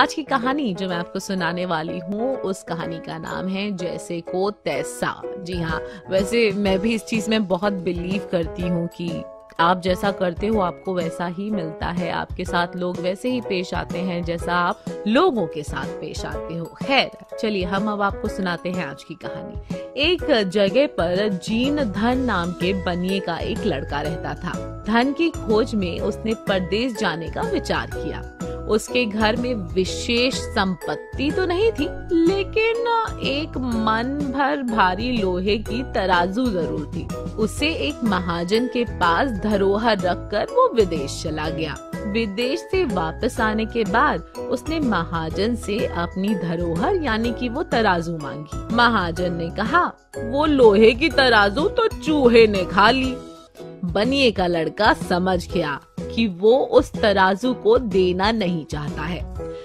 आज की कहानी जो मैं आपको सुनाने वाली हूँ उस कहानी का नाम है जैसे को तैसा। जी हाँ, वैसे मैं भी इस चीज में बहुत बिलीव करती हूँ कि आप जैसा करते हो आपको वैसा ही मिलता है। आपके साथ लोग वैसे ही पेश आते हैं जैसा आप लोगों के साथ पेश आते हो। खैर चलिए हम अब आपको सुनाते हैं आज की कहानी। एक जगह पर जीन धन नाम के बनिए का एक लड़का रहता था। धन की खोज में उसने परदेश जाने का विचार किया। उसके घर में विशेष संपत्ति तो नहीं थी, लेकिन एक मन भर भारी लोहे की तराजू जरूर थी। उसे एक महाजन के पास धरोहर रखकर वो विदेश चला गया। विदेश से वापस आने के बाद उसने महाजन से अपनी धरोहर यानी कि वो तराजू मांगी। महाजन ने कहा, वो लोहे की तराजू तो चूहे ने खा ली। बनिए का लड़का समझ गया कि वो उस तराजू को देना नहीं चाहता है,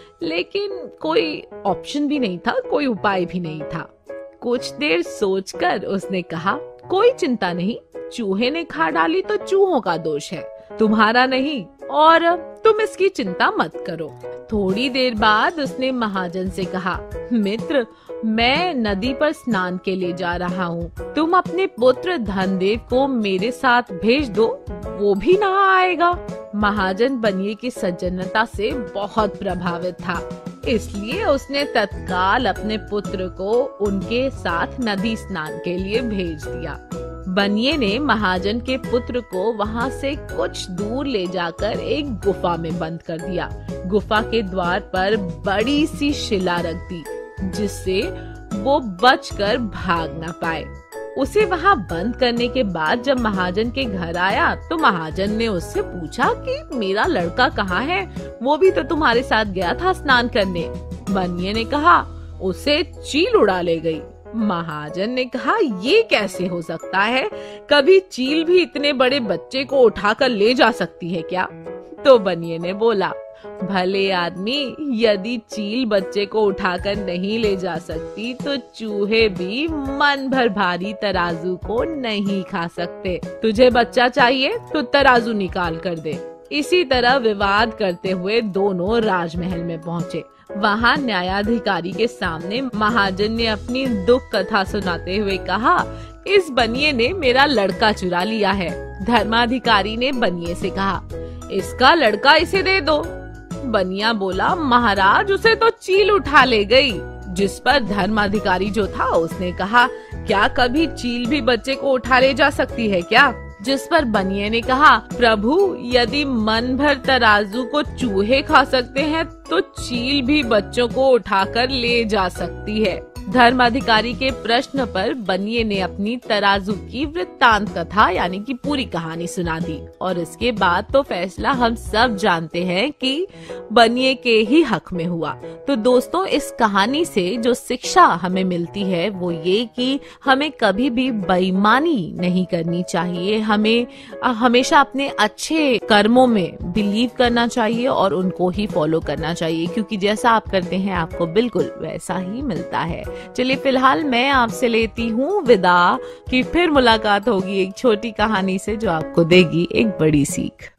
लेकिन कोई ऑप्शन भी नहीं था, कोई उपाय भी नहीं था। कुछ देर सोचकर उसने कहा, कोई चिंता नहीं, चूहे ने खा डाली तो चूहों का दोष है, तुम्हारा नहीं, और तुम इसकी चिंता मत करो। थोड़ी देर बाद उसने महाजन से कहा, मित्र, मैं नदी पर स्नान के लिए जा रहा हूँ, तुम अपने पुत्र धनदेव को मेरे साथ भेज दो, वो भी नहा आएगा। महाजन बनिए की सज्जनता से बहुत प्रभावित था, इसलिए उसने तत्काल अपने पुत्र को उनके साथ नदी स्नान के लिए भेज दिया। बनिए ने महाजन के पुत्र को वहां से कुछ दूर ले जाकर एक गुफा में बंद कर दिया। गुफा के द्वार पर बड़ी सी शिला रख दी, जिससे वो बचकर भाग न पाए। उसे वहां बंद करने के बाद जब महाजन के घर आया तो महाजन ने उससे पूछा कि मेरा लड़का कहाँ है? वो भी तो तुम्हारे साथ गया था स्नान करने। बनिए ने कहा, उसे चील उड़ा ले गई। महाजन ने कहा, ये कैसे हो सकता है? कभी चील भी इतने बड़े बच्चे को उठाकर ले जा सकती है क्या? तो बनिए ने बोला, भले आदमी, यदि चील बच्चे को उठाकर नहीं ले जा सकती तो चूहे भी मन भर भारी तराजू को नहीं खा सकते। तुझे बच्चा चाहिए तो तराजू निकाल कर दे। इसी तरह विवाद करते हुए दोनों राजमहल में पहुँचे। वहाँ न्यायाधिकारी के सामने महाजन ने अपनी दुख कथा सुनाते हुए कहा, इस बनिए ने मेरा लड़का चुरा लिया है। धर्माधिकारी ने बनिए से कहा, इसका लड़का इसे दे दो। बनिया बोला, महाराज, उसे तो चील उठा ले गई। जिस पर धर्माधिकारी जो था उसने कहा, क्या कभी चील भी बच्चे को उठा ले जा सकती है क्या? जिस पर बनिए ने कहा, प्रभु, यदि मन भर तराजू को चूहे खा सकते हैं तो चील भी बच्चों को उठाकर ले जा सकती है। धर्माधिकारी के प्रश्न पर बनिए ने अपनी तराजू की वृत्तांत कथा यानी कि पूरी कहानी सुना दी, और इसके बाद तो फैसला हम सब जानते हैं कि बनिए के ही हक में हुआ। तो दोस्तों, इस कहानी से जो शिक्षा हमें मिलती है वो ये कि हमें कभी भी बेईमानी नहीं करनी चाहिए। हमें हमेशा अपने अच्छे कर्मों में बिलीव करना चाहिए और उनको ही फॉलो करना चाहिए, क्योंकि जैसा आप करते हैं आपको बिल्कुल वैसा ही मिलता है। चलिए फिलहाल मैं आपसे लेती हूँ विदा, कि फिर मुलाकात होगी एक छोटी कहानी से जो आपको देगी एक बड़ी सीख।